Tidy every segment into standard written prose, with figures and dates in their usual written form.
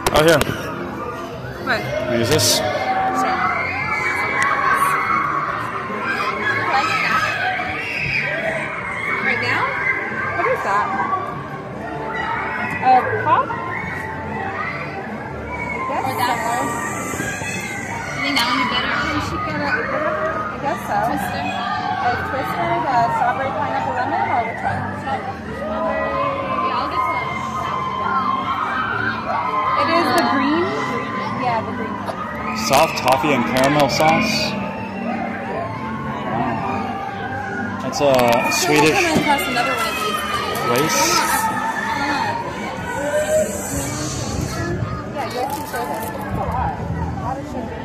Oh, here. What? Use this. Sure. Like that. Right now? What is that? A pop? I guess or that so. I think that would be better. We should get a, I guess so. Twister. A twister, the strawberry, pineapple, lemon, or which one? Strawberry. Yeah, I'll get some. It is the green? Yeah, the green one. Soft toffee and caramel sauce. Wow. That's a Swedish I'm gonna press another one of these. rice. Yeah, you have to show this. It's a lot. A lot of sugar.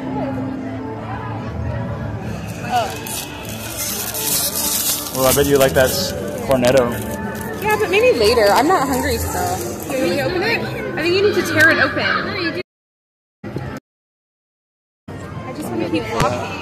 Well, I bet you like that cornetto. Yeah, but maybe later. I'm not hungry still. Can we open it? I think you need to tear it open. No, you do. I just want to keep walking.